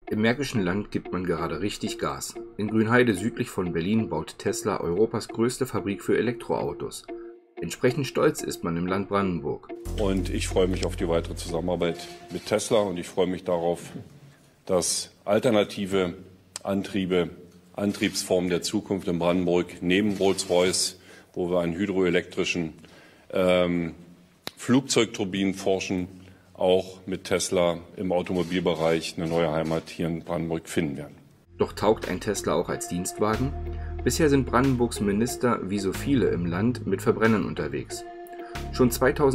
Im Märkischen Land gibt man gerade richtig Gas. In Grünheide südlich von Berlin baut Tesla Europas größte Fabrik für Elektroautos. Entsprechend stolz ist man im Land Brandenburg. Und ich freue mich auf die weitere Zusammenarbeit mit Tesla und ich freue mich darauf, dass alternative Antriebe, Antriebsformen der Zukunft in Brandenburg neben Rolls-Royce, wo wir an hydroelektrischen Flugzeugturbinen forschen, auch mit Tesla im Automobilbereich eine neue Heimat hier in Brandenburg finden werden. Doch taugt ein Tesla auch als Dienstwagen? Bisher sind Brandenburgs Minister, wie so viele im Land, mit Verbrennern unterwegs. Schon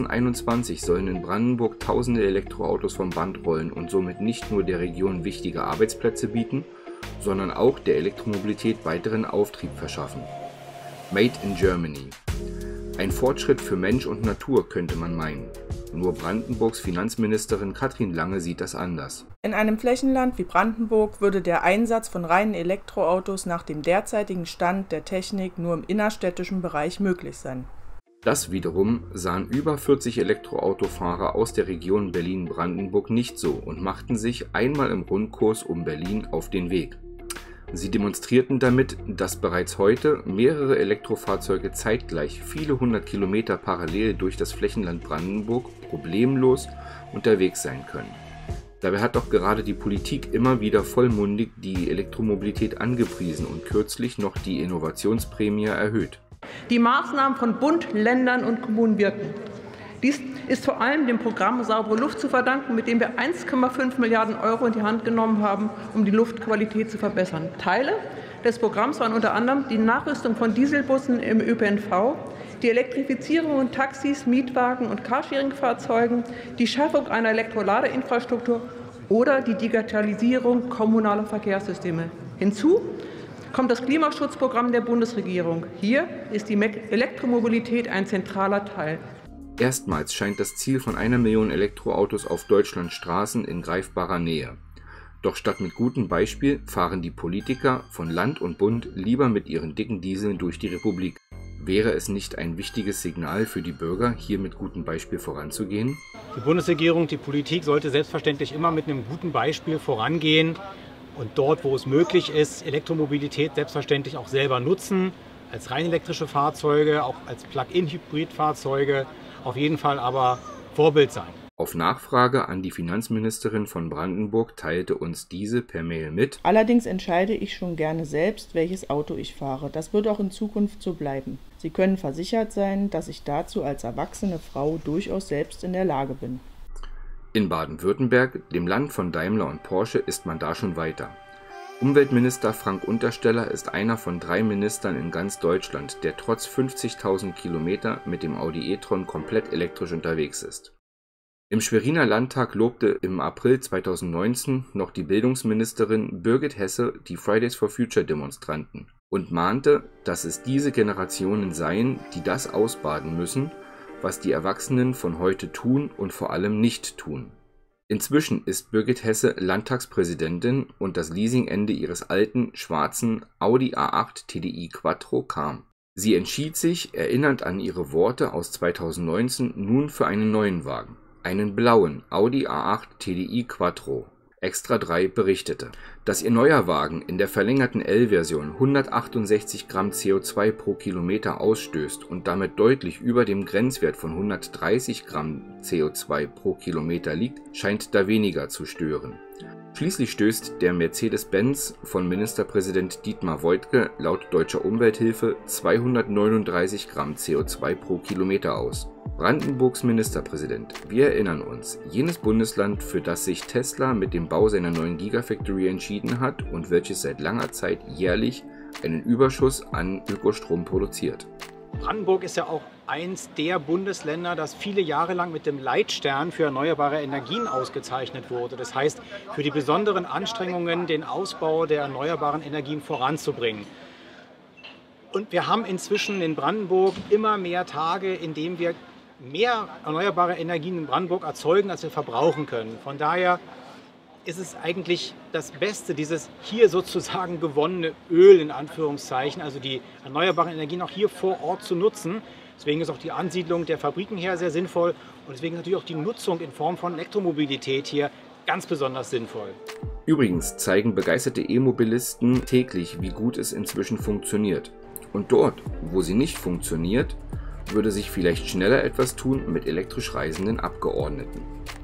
2021 sollen in Brandenburg tausende Elektroautos vom Band rollen und somit nicht nur der Region wichtige Arbeitsplätze bieten, sondern auch der Elektromobilität weiteren Auftrieb verschaffen. Made in Germany. Ein Fortschritt für Mensch und Natur, könnte man meinen. Nur Brandenburgs Finanzministerin Katrin Lange sieht das anders. In einem Flächenland wie Brandenburg würde der Einsatz von reinen Elektroautos nach dem derzeitigen Stand der Technik nur im innerstädtischen Bereich möglich sein. Das wiederum sahen über 40 Elektroautofahrer aus der Region Berlin-Brandenburg nicht so und machten sich einmal im Rundkurs um Berlin auf den Weg. Sie demonstrierten damit, dass bereits heute mehrere Elektrofahrzeuge zeitgleich viele hundert Kilometer parallel durch das Flächenland Brandenburg problemlos unterwegs sein können. Dabei hat doch gerade die Politik immer wieder vollmundig die Elektromobilität angepriesen und kürzlich noch die Innovationsprämie erhöht. Die Maßnahmen von Bund, Ländern und Kommunen wirken. Dies ist vor allem dem Programm Saubere Luft zu verdanken, mit dem wir 1,5 Milliarden Euro in die Hand genommen haben, um die Luftqualität zu verbessern. Teile des Programms waren unter anderem die Nachrüstung von Dieselbussen im ÖPNV, die Elektrifizierung von Taxis, Mietwagen und Carsharing-Fahrzeugen, die Schaffung einer Elektroladeinfrastruktur oder die Digitalisierung kommunaler Verkehrssysteme. Hinzu kommt das Klimaschutzprogramm der Bundesregierung. Hier ist die Elektromobilität ein zentraler Teil. Erstmals scheint das Ziel von 1 Million Elektroautos auf Deutschlands Straßen in greifbarer Nähe. Doch statt mit gutem Beispiel fahren die Politiker von Land und Bund lieber mit ihren dicken Dieseln durch die Republik. Wäre es nicht ein wichtiges Signal für die Bürger, hier mit gutem Beispiel voranzugehen? Die Bundesregierung, die Politik sollte selbstverständlich immer mit einem guten Beispiel vorangehen und dort, wo es möglich ist, Elektromobilität selbstverständlich auch selber nutzen, als rein elektrische Fahrzeuge, auch als Plug-in-Hybrid-Fahrzeuge, auf jeden Fall aber Vorbild sein. Auf Nachfrage an die Finanzministerin von Brandenburg teilte uns diese per Mail mit: Allerdings entscheide ich schon gerne selbst, welches Auto ich fahre. Das wird auch in Zukunft so bleiben. Sie können versichert sein, dass ich dazu als erwachsene Frau durchaus selbst in der Lage bin. In Baden-Württemberg, dem Land von Daimler und Porsche, ist man da schon weiter. Umweltminister Frank Untersteller ist einer von 3 Ministern in ganz Deutschland, der trotz 50.000 Kilometer mit dem Audi e-tron komplett elektrisch unterwegs ist. Im Schweriner Landtag lobte im April 2019 noch die Bildungsministerin Birgit Hesse die Fridays for Future Demonstranten und mahnte, dass es diese Generationen seien, die das ausbaden müssen, was die Erwachsenen von heute tun und vor allem nicht tun. Inzwischen ist Birgit Hesse Landtagspräsidentin und das Leasingende ihres alten, schwarzen Audi A8 TDI Quattro kam. Sie entschied sich, erinnernd an ihre Worte aus 2019, nun für einen neuen Wagen, einen blauen Audi A8 TDI Quattro. Extra 3 berichtete, dass ihr neuer Wagen in der verlängerten L-Version 168 Gramm CO2 pro Kilometer ausstößt und damit deutlich über dem Grenzwert von 130 Gramm CO2 pro Kilometer liegt, scheint da weniger zu stören. Schließlich stößt der Mercedes-Benz von Ministerpräsident Dietmar Woidke laut Deutscher Umwelthilfe 239 Gramm CO2 pro Kilometer aus. Brandenburgs Ministerpräsident, wir erinnern uns, jenes Bundesland, für das sich Tesla mit dem Bau seiner neuen Gigafactory entschieden hat und welches seit langer Zeit jährlich einen Überschuss an Ökostrom produziert. Brandenburg ist ja auch eins der Bundesländer, das viele Jahre lang mit dem Leitstern für erneuerbare Energien ausgezeichnet wurde. Das heißt, für die besonderen Anstrengungen, den Ausbau der erneuerbaren Energien voranzubringen. Und wir haben inzwischen in Brandenburg immer mehr Tage, in denen wir mehr erneuerbare Energien in Brandenburg erzeugen, als wir verbrauchen können. Von daher ist es eigentlich das Beste, dieses hier sozusagen gewonnene Öl in Anführungszeichen, also die erneuerbaren Energien auch hier vor Ort zu nutzen. Deswegen ist auch die Ansiedlung der Fabriken hier sehr sinnvoll und deswegen natürlich auch die Nutzung in Form von Elektromobilität hier ganz besonders sinnvoll. Übrigens zeigen begeisterte E-Mobilisten täglich, wie gut es inzwischen funktioniert. Und dort, wo sie nicht funktioniert, würde sich vielleicht schneller etwas tun mit elektrisch reisenden Abgeordneten.